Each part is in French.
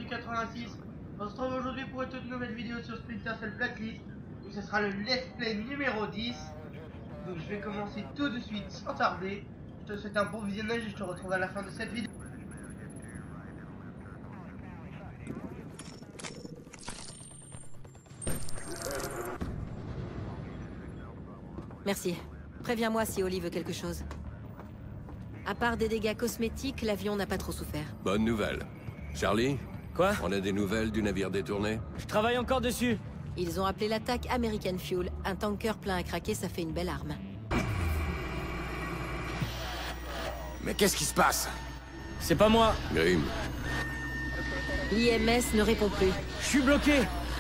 du 86. On se retrouve aujourd'hui pour une toute nouvelle vidéo sur Splinter Cell Blacklist. Donc ce sera le let's play numéro 10. Donc je vais commencer tout de suite sans tarder. Je te souhaite un bon visionnage et je te retrouve à la fin de cette vidéo. Merci. Préviens-moi si Oli veut quelque chose. À part des dégâts cosmétiques, l'avion n'a pas trop souffert. Bonne nouvelle. Charlie? Quoi? On a des nouvelles du navire détourné? Je travaille encore dessus. Ils ont appelé l'attaque American Fuel. Un tanker plein à craquer, ça fait une belle arme. Mais qu'est-ce qui se passe? C'est pas moi. Grim. L'IMS ne répond plus. Je suis bloqué.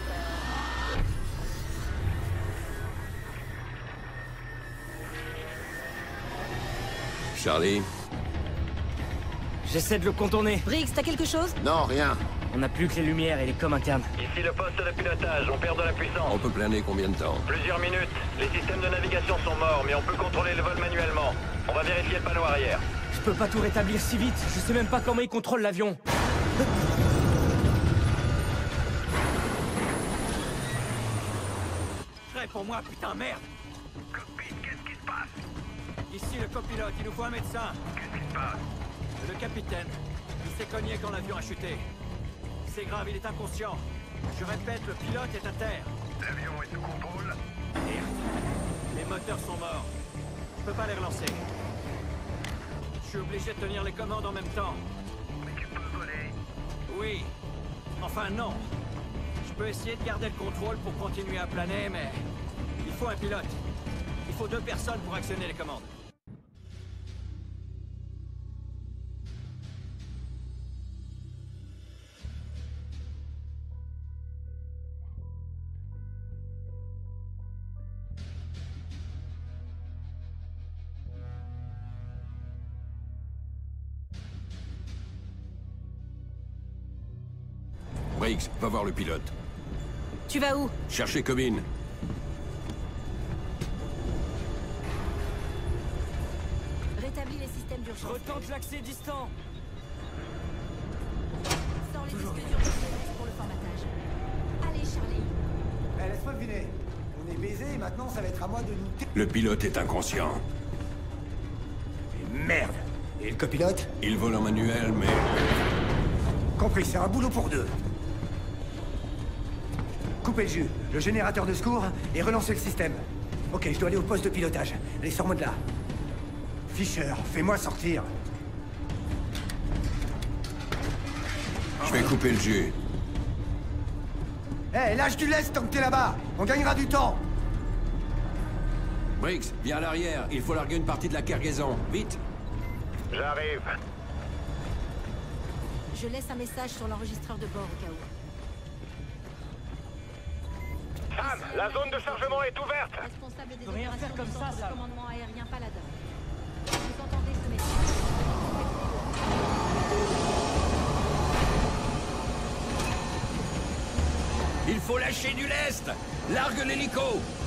Charlie? J'essaie de le contourner. Briggs, t'as quelque chose? Non, rien. On n'a plus que les lumières et les coms internes. Ici le poste de pilotage, on perd de la puissance. On peut planer combien de temps? Plusieurs minutes. Les systèmes de navigation sont morts, mais on peut contrôler le vol manuellement. On va vérifier le panneau arrière. Je peux pas tout rétablir si vite. Je sais même pas comment ils contrôlent l'avion. Réponds-moi, putain, merde. Cockpit, qu'est-ce qui se passe? Ici le copilote, il nous faut un médecin. Qu'est-ce qui se passe? Le capitaine. Il s'est cogné quand l'avion a chuté. C'est grave, il est inconscient. Je répète, le pilote est à terre. L'avion est sous contrôle? Merde. Les moteurs sont morts. Je peux pas les relancer. Je suis obligé de tenir les commandes en même temps. Mais tu peux voler. Oui. Enfin, non. Je peux essayer de garder le contrôle pour continuer à planer, mais... il faut un pilote. Il faut 2 personnes pour actionner les commandes. Briggs, va voir le pilote. Tu vas où? Cherchez Cobbin. Rétablis les systèmes Je d'urgence. retente l'accès distant. Sors les disques durs d'IMS pour le formatage. Allez, Charlie. Eh, laisse-moi deviner. On est baisés et maintenant ça va être à moi de nous... Le pilote est inconscient. Merde. Et le copilote? Il vole en manuel, mais... Compris, c'est un boulot pour 2. Coupez le jus, le générateur de secours, et relancez le système. Ok, je dois aller au poste de pilotage. Allez, sors-moi de là. Fisher, fais-moi sortir. Je vais couper le jus. Eh, lâche du lest tant que t'es là-bas. On gagnera du temps. Briggs, viens à l'arrière. Il faut larguer une partie de la cargaison. Vite. J'arrive. Je laisse un message sur l'enregistreur de bord au cas où. Sam, la zone de chargement est ouverte. Responsable des Rien opérations faire comme du ça, centre de Sam. commandement aérien Paladin. Vous entendez ce message? Il faut lâcher du lest. Largue l'hélico.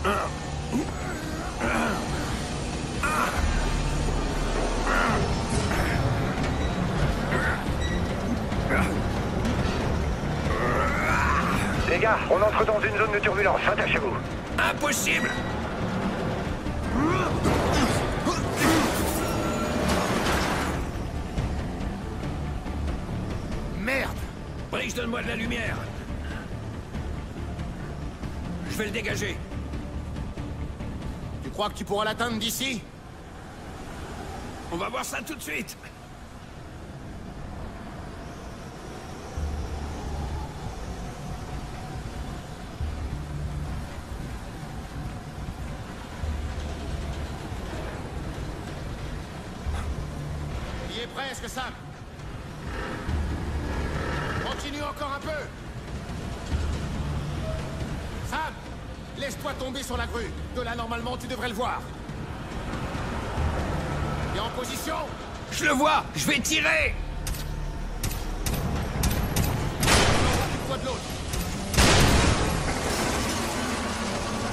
Les gars, on entre dans une zone de turbulence. Attachez-vous. Impossible. Merde! Briggs, donne-moi de la lumière. Je vais le dégager. Tu crois que tu pourras l'atteindre d'ici? On va voir ça tout de suite. Il est presque, Sam. Continue encore un peu. Sam, laisse-toi tomber sur la grue. De là, normalement, tu devrais le voir. Et en position. Je le vois. Je vais tirer. Occupe-toi de l'autre.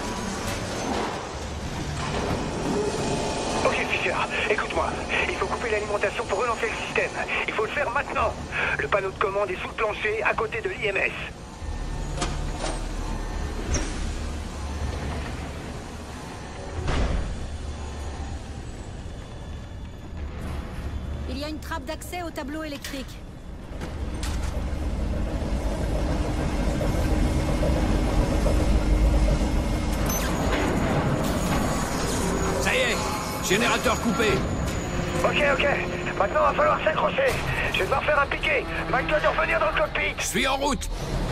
Ok, Fisher, écoute-moi. Il faut couper l'alimentation pour relancer le système. Il faut le faire maintenant. Le panneau de commande est sous le plancher, à côté de l'IMS. Il y a une trappe d'accès au tableau électrique. Ça y est, générateur coupé. Ok. Maintenant, va falloir s'accrocher. Je vais devoir faire un piqué. Mike doit revenir dans le cockpit. Je suis en route.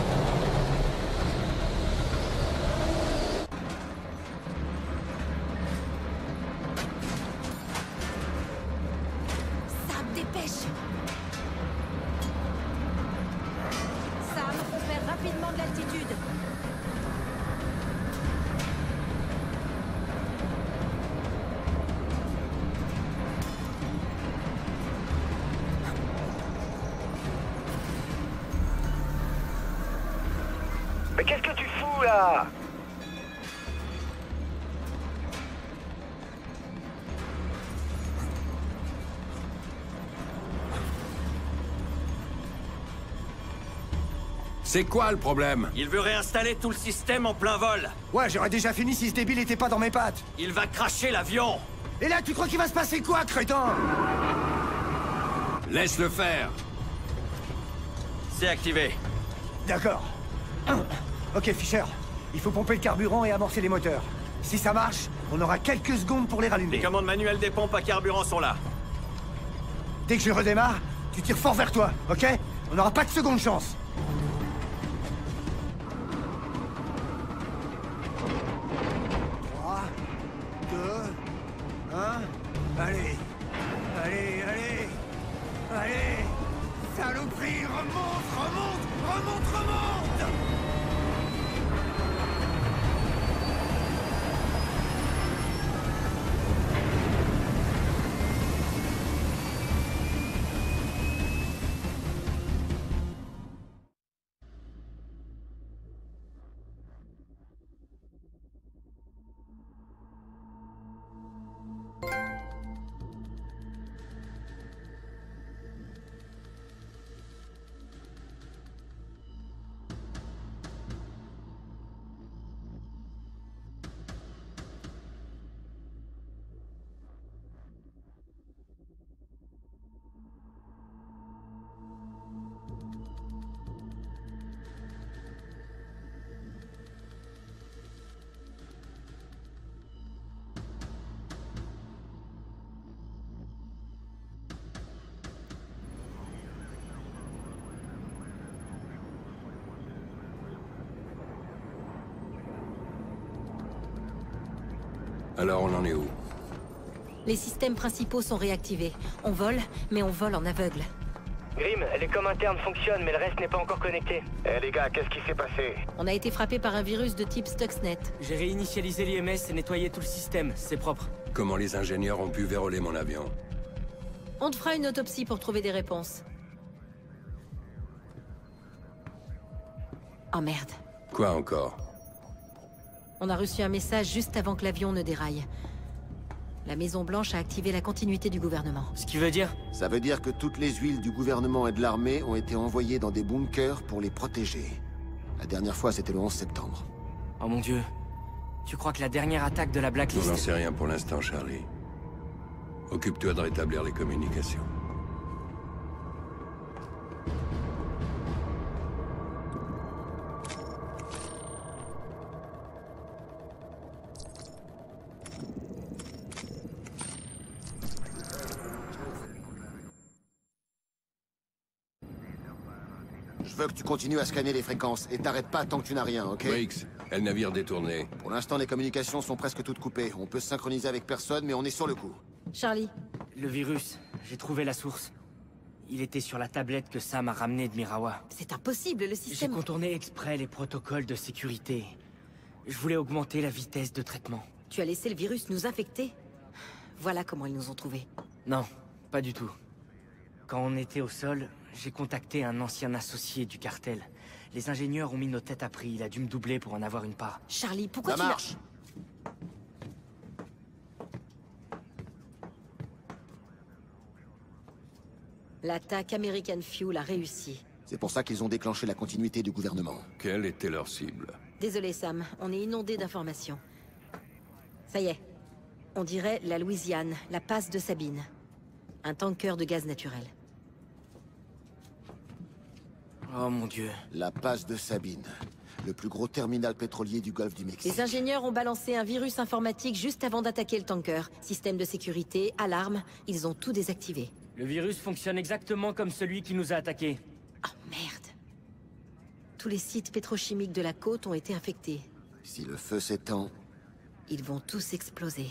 Sam, dépêche! Sam, on perd rapidement de l'altitude. Mais qu'est-ce que tu fous, là? C'est quoi le problème? Il veut réinstaller tout le système en plein vol. Ouais, j'aurais déjà fini si ce débile était pas dans mes pattes. Il va cracher l'avion. Et là, tu crois qu'il va se passer quoi, crétin? Laisse-le faire. C'est activé. D'accord. Ok, Fisher. Il faut pomper le carburant et amorcer les moteurs. Si ça marche, on aura quelques secondes pour les rallumer. Les commandes manuelles des pompes à carburant sont là. Dès que je redémarre, tu tires fort vers toi, ok? On n'aura pas de seconde chance. Allez, saloperie, remonte. Alors on en est où? Les systèmes principaux sont réactivés. On vole, mais on vole en aveugle. Grim, les coms internes fonctionnent, mais le reste n'est pas encore connecté. Eh les gars, qu'est-ce qui s'est passé? On a été frappé par un virus de type Stuxnet. J'ai réinitialisé l'IMS et nettoyé tout le système, c'est propre. Comment les ingénieurs ont pu verrouiller mon avion? On te fera une autopsie pour trouver des réponses. Oh merde. Quoi encore? On a reçu un message juste avant que l'avion ne déraille. La Maison-Blanche a activé la continuité du gouvernement. Ce qui veut dire? Ça veut dire que toutes les huiles du gouvernement et de l'armée ont été envoyées dans des bunkers pour les protéger. La dernière fois, c'était le 11 septembre. Oh mon dieu. Tu crois que la dernière attaque de la On Blacklist... n'en sait rien pour l'instant, Charlie. Occupe-toi de rétablir les communications. Je veux que tu continues à scanner les fréquences et t'arrêtes pas tant que tu n'as rien, ok? Briggs, quel navire détourné? Pour l'instant, les communications sont presque toutes coupées. On peut se synchroniser avec personne, mais on est sur le coup. Charlie, Le virus, j'ai trouvé la source. Il était sur la tablette que Sam a ramenée de Mirawa. c'est impossible, le J'ai système... contourné exprès les protocoles de sécurité. Je voulais augmenter la vitesse de traitement. Tu as laissé le virus nous infecter? Voilà comment ils nous ont trouvés. Non, pas du tout. Quand on était au sol, j'ai contacté un ancien associé du cartel. Les ingénieurs ont mis nos têtes à prix. Il a dû me doubler pour en avoir une part. Charlie, pourquoi Ça tu l'as... marche! L'attaque American Fuel a réussi. C'est pour ça qu'ils ont déclenché la continuité du gouvernement. Quelle était leur cible? Désolé Sam, on est inondé d'informations. Ça y est. On dirait la Louisiane, la passe de Sabine. Un tanker de gaz naturel. Oh mon Dieu. La passe de Sabine. Le plus gros terminal pétrolier du golfe du Mexique. Les ingénieurs ont balancé un virus informatique juste avant d'attaquer le tanker. Système de sécurité, alarme, ils ont tout désactivé. Le virus fonctionne exactement comme celui qui nous a attaqués. Oh merde. Tous les sites pétrochimiques de la côte ont été infectés. Si le feu s'étend... Ils vont tous exploser.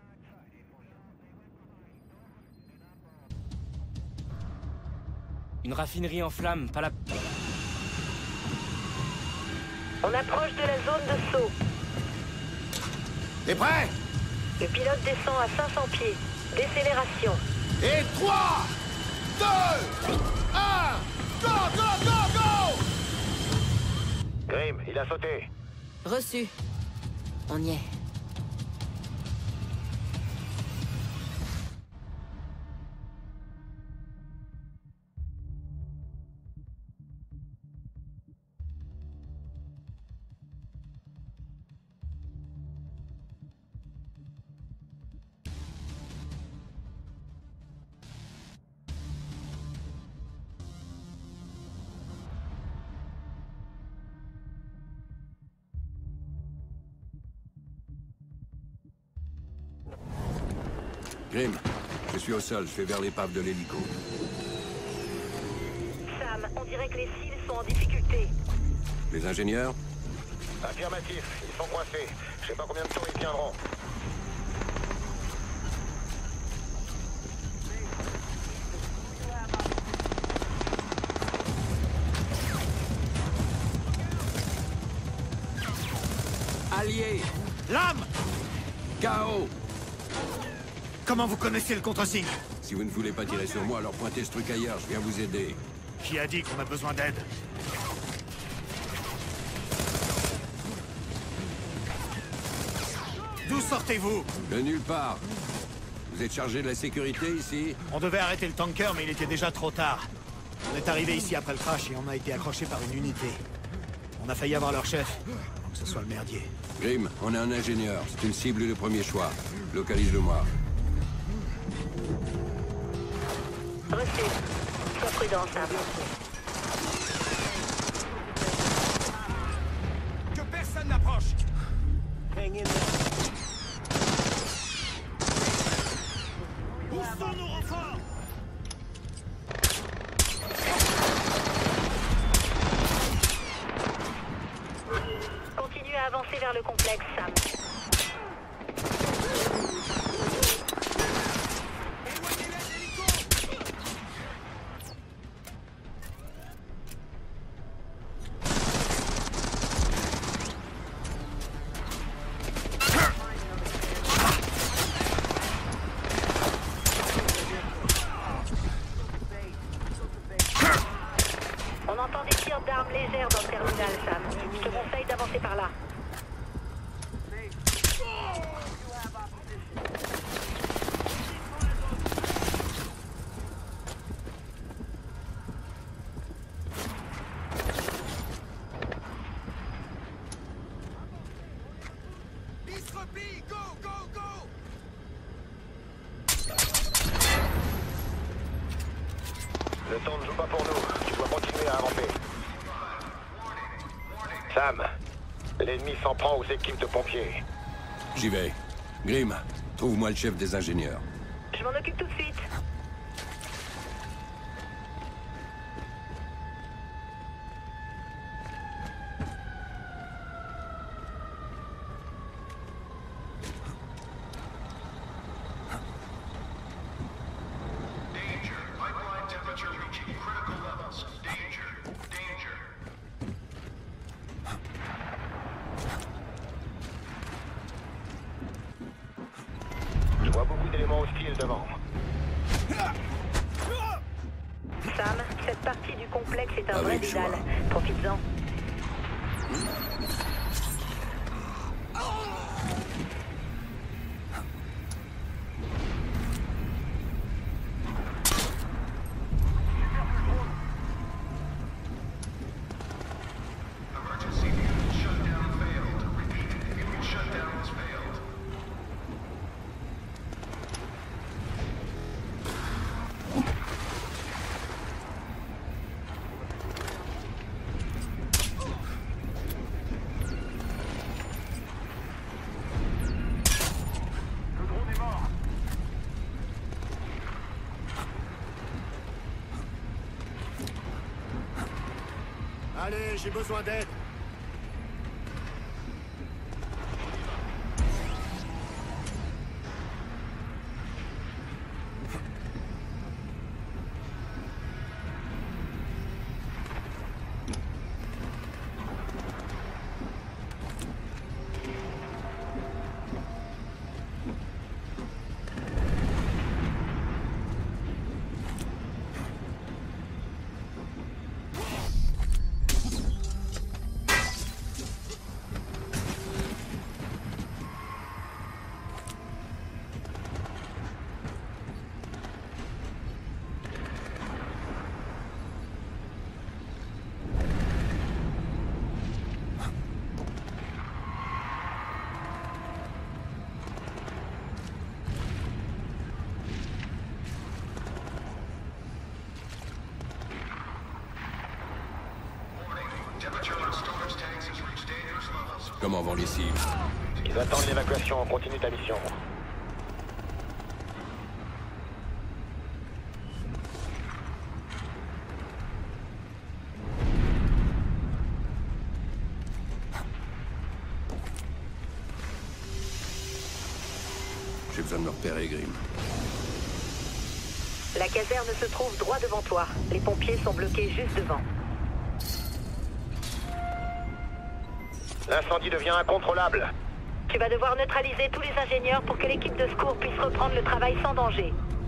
Une raffinerie en flammes, pas la... On approche de la zone de saut. T'es prêt? Le pilote descend à 500 pieds. Décélération. Et 3, 2, 1, go, go, go, go! Grim, il a sauté. Reçu. On y est. Grim, je suis au sol, je vais vers l'épave de l'hélico. Sam, on dirait que les cils sont en difficulté. Les ingénieurs? Affirmatif, ils sont coincés. Je sais pas combien de temps ils tiendront. Alliés! Lame! KO! Comment vous connaissez le contre-signe? Si vous ne voulez pas tirer sur moi, alors pointez ce truc ailleurs, je viens vous aider. Qui a dit qu'on a besoin d'aide? D'où sortez-vous? De nulle part. Vous êtes chargé de la sécurité ici? On devait arrêter le tanker, mais il était déjà trop tard. On est arrivé ici après le crash et on a été accroché par une unité. On a failli avoir leur chef, avant que ce soit le merdier. Grim, on a un ingénieur. C'est une cible de premier choix. Localise-le-moi. Reçu. Sois prudent, Sam. Que personne n'approche! Où sont nos renforts? Continue à avancer vers le complexe, Sam. On entend des tirs d'armes légères dans le terminal, Sam. Je te conseille d'avancer par là. Go, go, go! Le temps ne joue pas pour nous. Tu dois continuer à avancer. Sam, l'ennemi s'en prend aux équipes de pompiers. J'y vais. Grim, trouve-moi le chef des ingénieurs. Je m'en occupe tout de suite. Je vois beaucoup d'éléments hostiles devant. Sam, cette partie du complexe est un vrai Avec joie. dédale. Profites-en. aller, j'ai besoin d'aide. Comment vont les cibles? Ils attendent l'évacuation, continue ta mission. J'ai besoin de me repérer, Grim. La caserne se trouve droit devant toi. Les pompiers sont bloqués juste devant. L'incendie devient incontrôlable. Tu vas devoir neutraliser tous les ingénieurs pour que l'équipe de secours puisse reprendre le travail sans danger.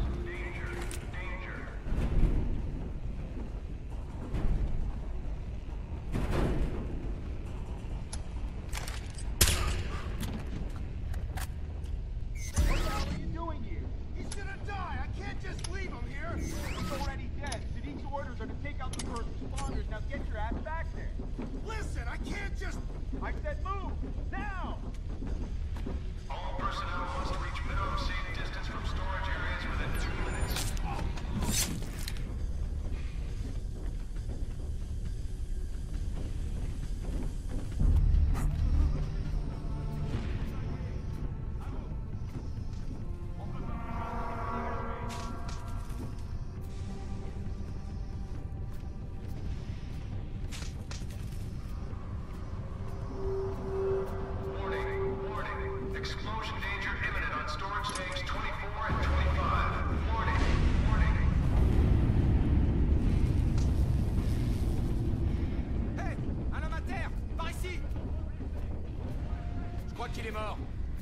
Il est mort.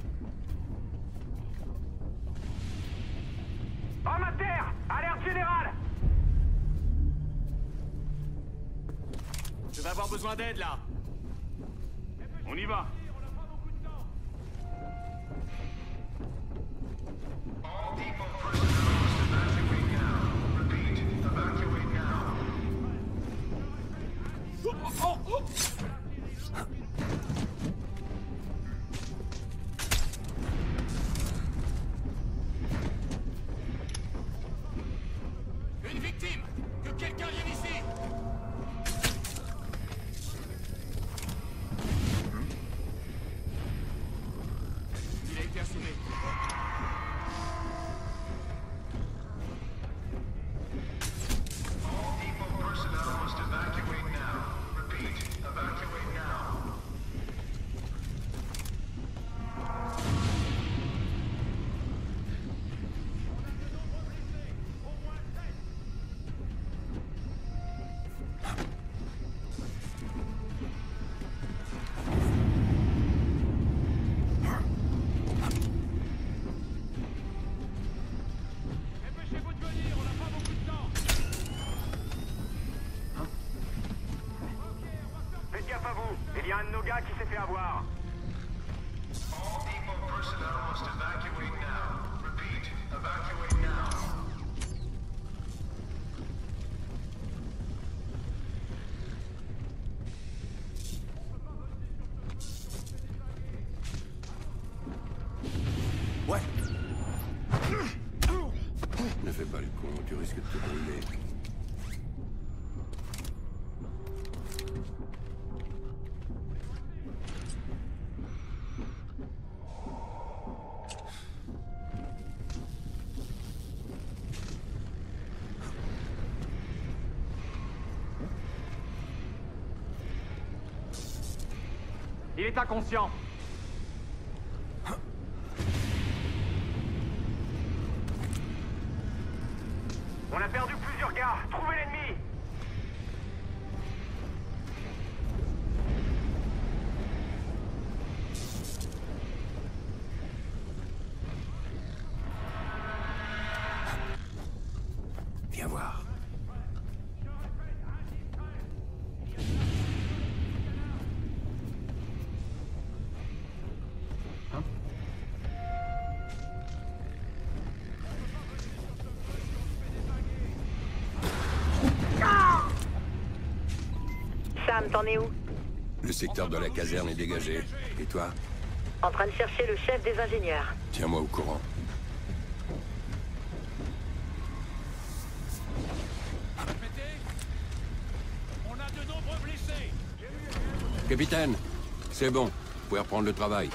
Homme à terre! Alerte générale! Je vais avoir besoin d'aide là. On y va. Une victime! Que quelqu'un vienne ici! Il a été assommé. Il y a un de nos gars qui s'est fait avoir. Ouais. Ne fais pas le con, tu risques de te brûler. Il est inconscient. On a perdu plusieurs gars. Trouvez l'ennemi. Viens voir. Sam, t'en es où? Le secteur de la caserne est dégagé. Et toi? En train de chercher le chef des ingénieurs. Tiens-moi au courant. On a de nombreux blessés. Capitaine, c'est bon. Vous pouvez reprendre le travail.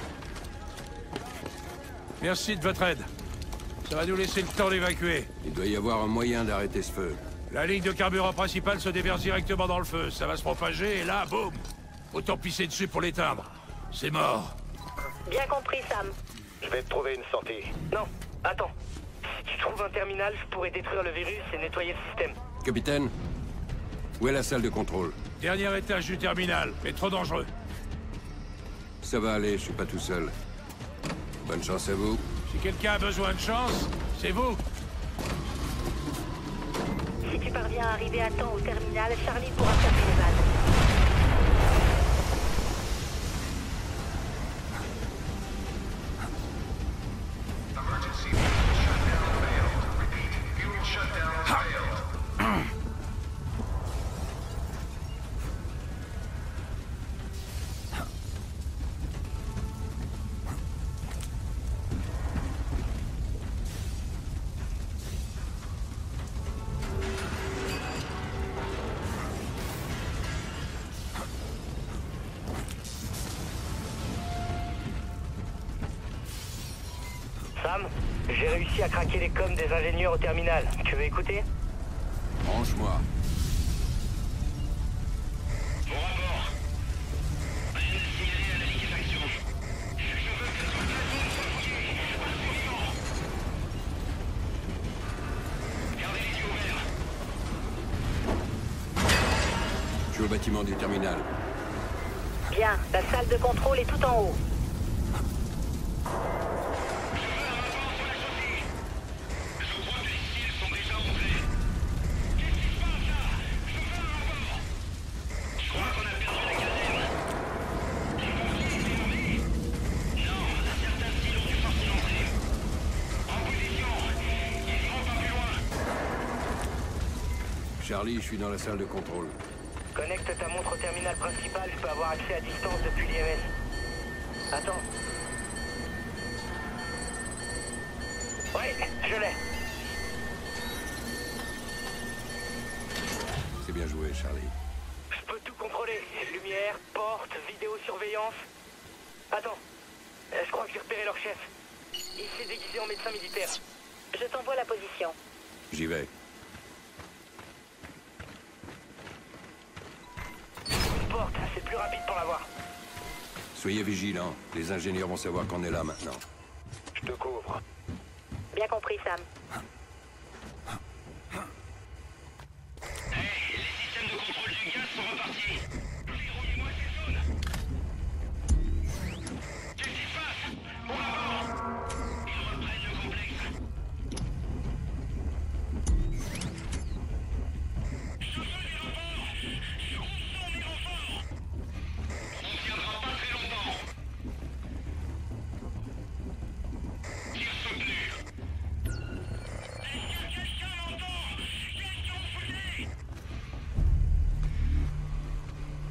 Merci de votre aide. Ça va nous laisser le temps d'évacuer. Il doit y avoir un moyen d'arrêter ce feu. La ligne de carburant principale se déverse directement dans le feu. Ça va se propager et là, boum! Autant pisser dessus pour l'éteindre. C'est mort. Bien compris, Sam. Je vais te trouver une sortie. Non, attends. Si tu trouves un terminal, je pourrais détruire le virus et nettoyer le système. Capitaine, où est la salle de contrôle? Dernier étage du terminal, mais trop dangereux. Ça va aller, je suis pas tout seul. Bonne chance à vous. Si quelqu'un a besoin de chance, c'est vous. Si tu parviens à arriver à temps au terminal, Charlie pourra fermer les vannes. Sam, j'ai réussi à craquer les coms des ingénieurs au terminal. Tu veux écouter? Branche-moi. Au rapport. Rien de signalé à la liquéfaction. Je veux que notre plateau soit fouillé. Pas de survivants. Gardez les yeux ouverts. Je suis au bâtiment du terminal. Bien, la salle de contrôle est tout en haut. Charlie, je suis dans la salle de contrôle. Connecte ta montre au terminal principal, je peux avoir accès à distance depuis l'IMS. Attends. Ouais, je l'ai. C'est bien joué, Charlie. Je peux tout contrôler. Lumière, porte, vidéosurveillance. Attends. Je crois que j'ai repéré leur chef. Il s'est déguisé en médecin militaire. Je t'envoie la position. J'y vais. Porte, c'est plus rapide pour l'avoir. Soyez vigilants. Les ingénieurs vont savoir qu'on est là maintenant. Je te couvre. Bien compris, Sam. Hey, les systèmes de contrôle du gaz sont repartis. Verrouillez-moi ces zones. Qu'est-ce qui se passe? Au rapport. Ils reprennent le complexe. Cherchez les renforts. Où sont les renforts? On tiendra pas très longtemps. Tir soutenu. Est-ce que quelqu'un m'entend? Question fouillée.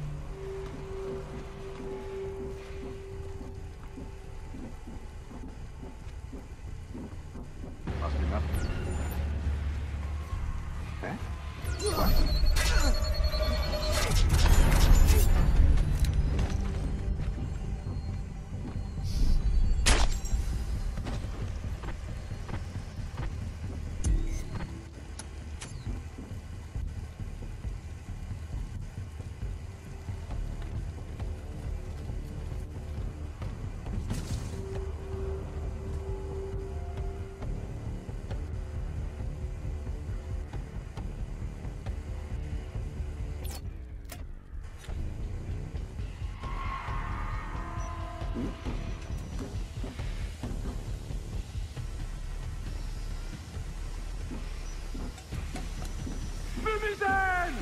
Fumigène!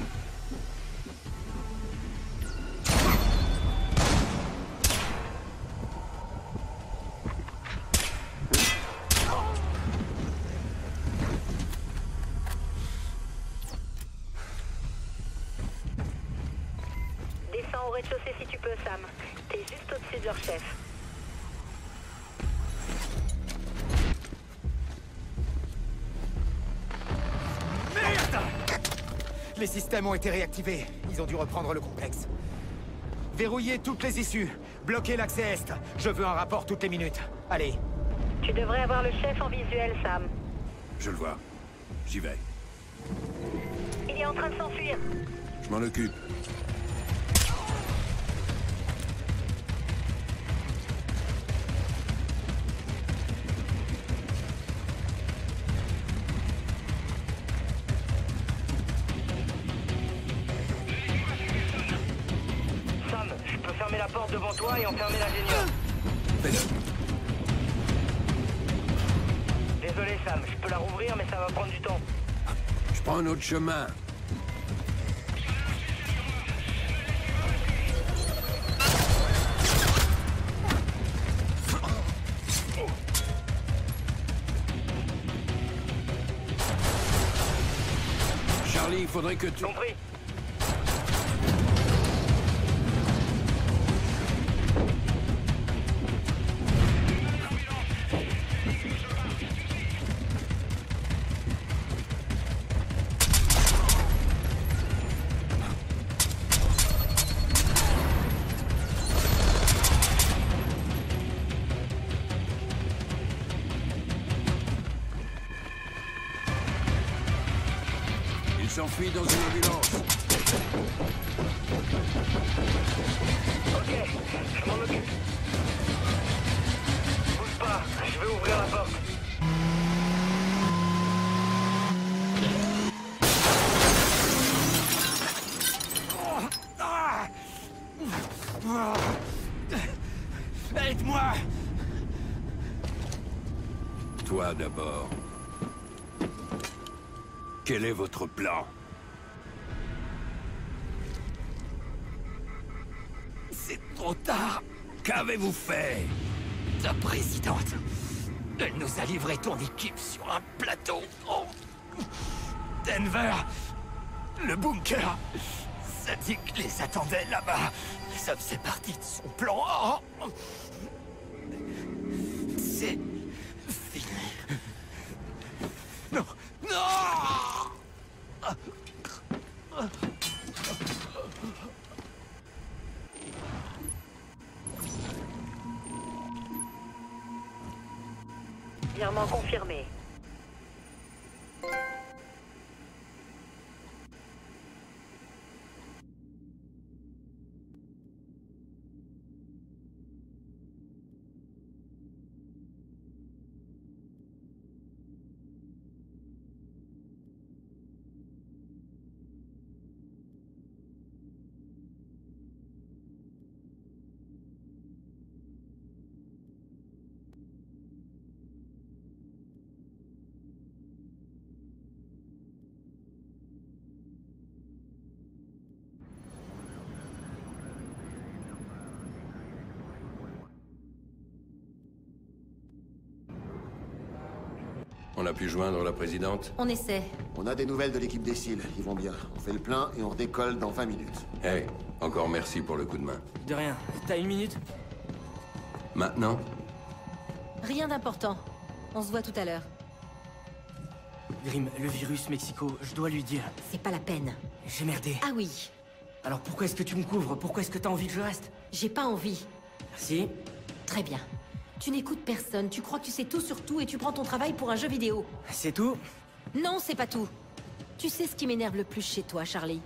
Descends au rez-de-chaussée si tu peux, Sam. T'es juste au-dessus de leur chef. Merde! Les systèmes ont été réactivés. Ils ont dû reprendre le complexe. Verrouillez toutes les issues. Bloquez l'accès est. Je veux un rapport toutes les minutes. Allez. Tu devrais avoir le chef en visuel, Sam. Je le vois. J'y vais. Il est en train de s'enfuir. Je m'en occupe. Sam, je peux fermer la porte devant toi et enfermer l'ingénieur. Fais-le. Désolé Sam, je peux la rouvrir mais ça va prendre du temps. Je prends un autre chemin. Charlie, il faudrait que tu... Compris. Il s'enfuit dans une ambulance. Ok, je m'en occupe. Bouge pas, je vais ouvrir la porte. Aide-moi! Toi d'abord. Quel est votre plan? C'est trop tard. Qu'avez-vous fait? Ta présidente. Elle nous a livré ton équipe sur un plateau. Oh. Denver. Le bunker. Sadik les attendait là-bas. Ça faisait partie de son plan. Oh. C'est fini. Non. Non. Virement confirmé. On a pu joindre la présidente? On essaie. On a des nouvelles de l'équipe des SEAL. Ils vont bien. On fait le plein et on redécolle dans 20 minutes. Hey, encore merci pour le coup de main. De rien. T'as une minute? Maintenant? Rien d'important. On se voit tout à l'heure. Grim, le virus Mexico, je dois lui dire. C'est pas la peine. J'ai merdé. Ah oui. Alors pourquoi est-ce que tu me couvres? Pourquoi est-ce que t'as envie que je reste? J'ai pas envie. Merci. Très bien. Tu n'écoutes personne, tu crois que tu sais tout sur tout et tu prends ton travail pour un jeu vidéo. C'est tout? Non, c'est pas tout. Tu sais ce qui m'énerve le plus chez toi, Charlie?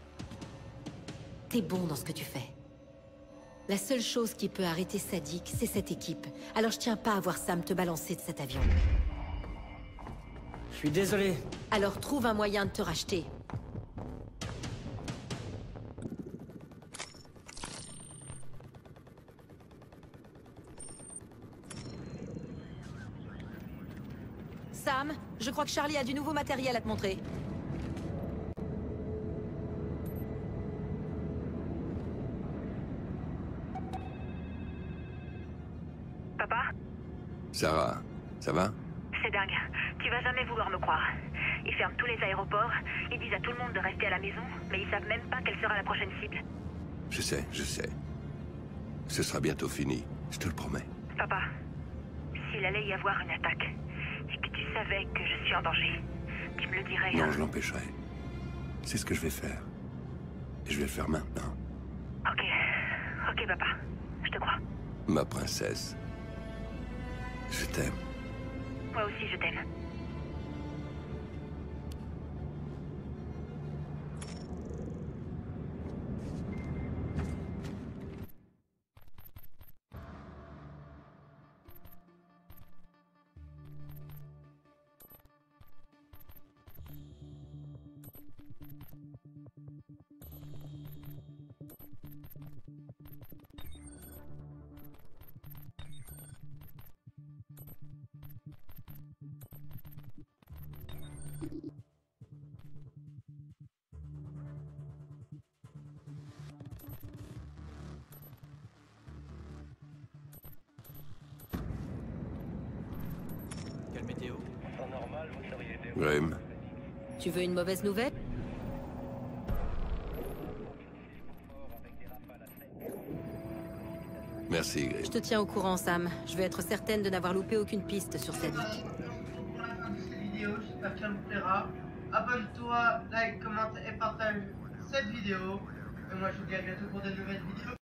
T'es bon dans ce que tu fais. La seule chose qui peut arrêter Sadik, c'est cette équipe. Alors je tiens pas à voir Sam te balancer de cet avion. Je suis désolé. Alors trouve un moyen de te racheter. Sam, je crois que Charlie a du nouveau matériel à te montrer. Papa? Sarah, ça va? C'est dingue. Tu vas jamais vouloir me croire. Ils ferment tous les aéroports, ils disent à tout le monde de rester à la maison, mais ils savent même pas quelle sera la prochaine cible. Je sais, je sais. Ce sera bientôt fini, je te le promets. Papa, s'il allait y avoir une attaque, et que tu savais que je suis en danger, tu me le dirais. Non, je l'empêcherai. C'est ce que je vais faire. Et je vais le faire maintenant. Ok. Ok, papa. Je te crois. Ma princesse. Je t'aime. Moi aussi, je t'aime. Quelle météo? Grim, Tu veux une mauvaise nouvelle? merci, Grim. Je te tiens au courant, Sam. Je veux être certaine de n'avoir loupé aucune piste sur Sadik. Pour la fin de cette vidéo, j'espère qu'elle vous plaira. Abonne-toi, like, commente et partage cette vidéo. Et moi je vous dis à bientôt pour de nouvelles vidéos.